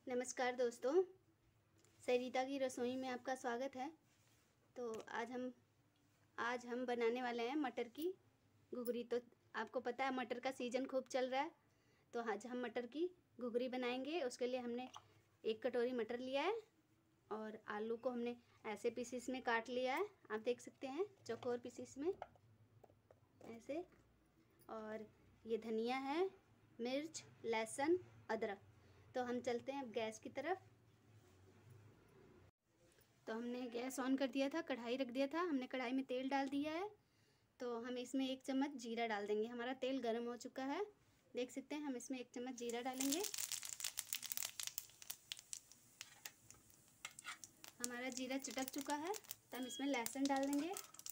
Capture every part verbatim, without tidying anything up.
नमस्कार दोस्तों, सरिता की रसोई में आपका स्वागत है। तो आज हम आज हम बनाने वाले हैं मटर की घुघरी। तो आपको पता है मटर का सीज़न खूब चल रहा है, तो आज हम मटर की घुघरी बनाएंगे। उसके लिए हमने एक कटोरी मटर लिया है और आलू को हमने ऐसे पीसीस में काट लिया है। आप देख सकते हैं चौकोर पीसीस में ऐसे। और ये धनिया है, मिर्च, लहसुन, अदरक। तो हम चलते हैं अब गैस की तरफ। तो हमने गैस ऑन कर दिया था, कढ़ाई रख दिया था। हमने कढ़ाई में तेल डाल दिया है। तो हम इसमें एक चम्मच जीरा डाल देंगे। हमारा तेल गर्म हो चुका है, देख सकते हैं। हम इसमें एक चम्मच जीरा डालेंगे। हमारा जीरा चटक चुका है तो हम इसमें लहसुन डाल देंगे।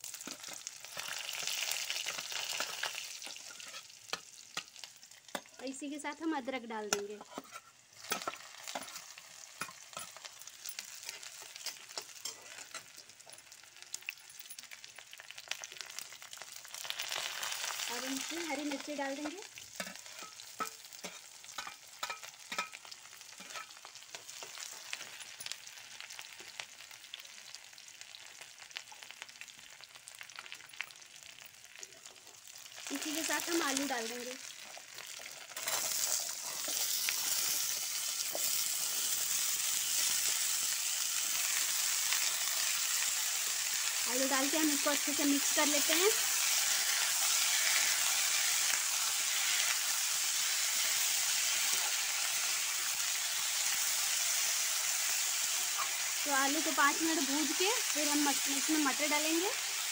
और इसी के साथ हम अदरक डाल देंगे। और इसमें हरी मिर्ची डाल देंगे। इसी के साथ हम आलू डाल देंगे। आलू डाल के हम इसको अच्छे से मिक्स कर लेते हैं। तो आलू को पाँच मिनट भून के फिर हम इसमें मटर डालेंगे।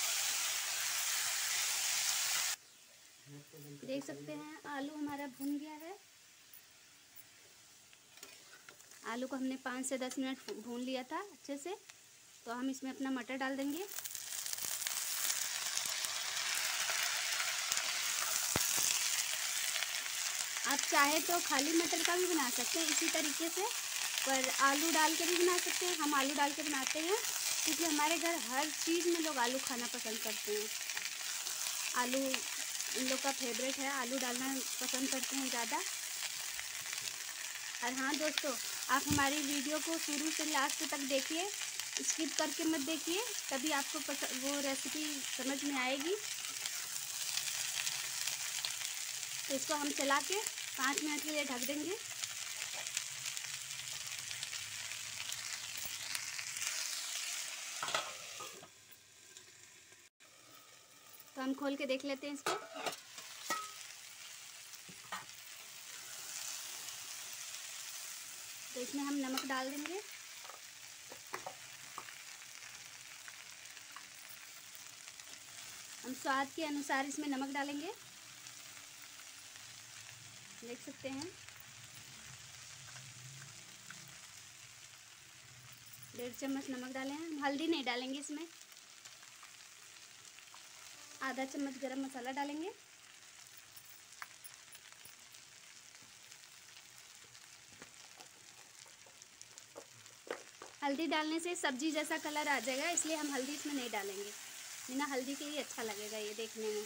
देख सकते हैं आलू हमारा भून गया है। आलू को हमने पाँच से दस मिनट भून लिया था अच्छे से। तो हम इसमें अपना मटर डाल देंगे। आप चाहे तो खाली मटर का भी बना सकते हैं इसी तरीके से, पर आलू डाल के भी बना सकते हैं। हम आलू डाल के बनाते हैं क्योंकि हमारे घर हर चीज़ में लोग आलू खाना पसंद करते हैं। आलू इन लोग का फेवरेट है, आलू डालना पसंद करते हैं ज़्यादा। और हाँ दोस्तों, आप हमारी वीडियो को शुरू से लास्ट तक देखिए, स्किप करके मत देखिए, तभी आपको वो रेसिपी समझ में आएगी। तो इसको हम चला के पाँच मिनट के लिए ढक देंगे। तो हम खोल के देख लेते हैं इसको। तो इसमें हम नमक डाल देंगे। हम स्वाद के अनुसार इसमें नमक डालेंगे, देख सकते हैं। डेढ़ चम्मच नमक डाले हैं। हम हल्दी नहीं डालेंगे इसमें। आधा चम्मच गरम मसाला डालेंगे। हल्दी डालने से सब्जी जैसा कलर आ जाएगा, इसलिए हम हल्दी इसमें नहीं डालेंगे। बिना हल्दी के ही अच्छा लगेगा ये देखने में।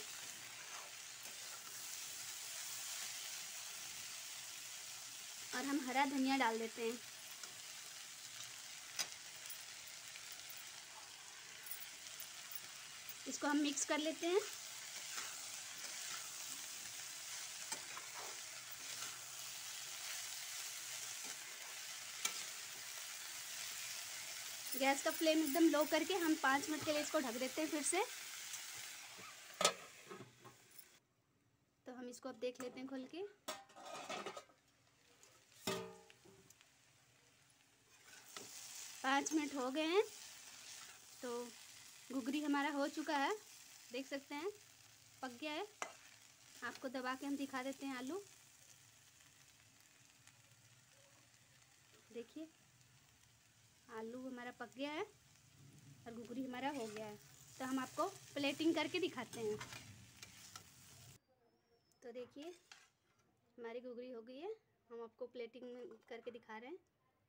और हम हरा धनिया डाल देते हैं। इसको हम मिक्स कर लेते हैं। गैस का फ्लेम एकदम लो करके हम पाँच मिनट के लिए इसको ढक देते हैं फिर से। तो हम इसको अब देख लेते हैं खोल के। पाँच मिनट हो गए हैं। तो घुघरी हमारा हो चुका है, देख सकते हैं पक गया है। आपको दबा के हम दिखा देते हैं आलू, देखिए आलू हमारा पक गया है और घुघरी हमारा हो गया है। तो हम आपको प्लेटिंग करके दिखाते हैं। तो देखिए हमारी घुघरी हो गई है, हम आपको प्लेटिंग करके दिखा रहे हैं।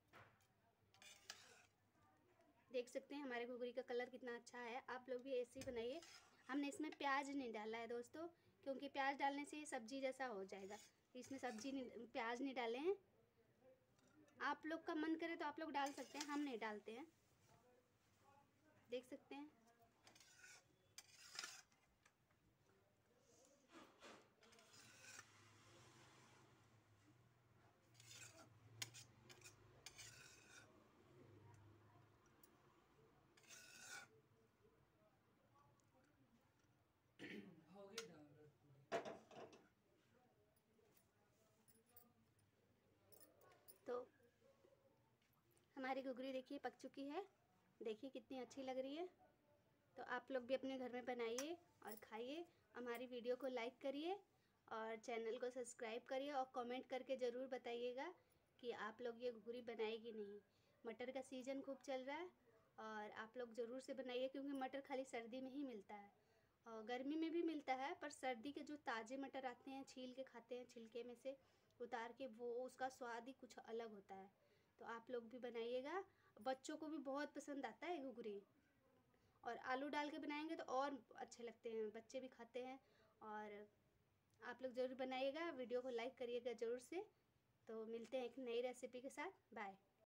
देख सकते हैं हमारे घुघरी का कलर कितना अच्छा है। आप लोग भी ऐसे ही बनाइए। हमने इसमें प्याज नहीं डाला है दोस्तों, क्योंकि प्याज डालने से ये सब्जी जैसा हो जाएगा। इसमें सब्जी नहीं, प्याज नहीं डाले हैं। आप लोग का मन करे तो आप लोग डाल सकते हैं, हम नहीं डालते हैं, देख सकते हैं। तो हमारी घुघरी देखिए पक चुकी है, देखिए कितनी अच्छी लग रही है। तो आप लोग भी अपने घर में बनाइए और खाइए। हमारी वीडियो को लाइक करिए और चैनल को सब्सक्राइब करिए और कमेंट करके ज़रूर बताइएगा कि आप लोग ये घुघरी बनाए कि नहीं। मटर का सीज़न खूब चल रहा है और आप लोग ज़रूर से बनाइए, क्योंकि मटर खाली सर्दी में ही मिलता है और गर्मी में भी मिलता है, पर सर्दी के जो ताज़े मटर आते हैं, छील के खाते हैं, छिलके में से उतार के, वो उसका स्वाद ही कुछ अलग होता है। तो आप लोग भी बनाइएगा, बच्चों को भी बहुत पसंद आता है घुघरी। और आलू डाल के बनाएंगे तो और अच्छे लगते हैं, बच्चे भी खाते हैं। और आप लोग ज़रूर बनाइएगा, वीडियो को लाइक करिएगा ज़रूर से। तो मिलते हैं एक नई रेसिपी के साथ, बाय।